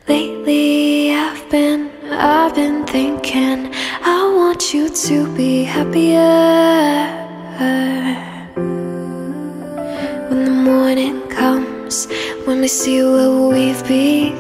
Lately I've been thinking I want you to be happier. When the morning comes, when we see what we've become.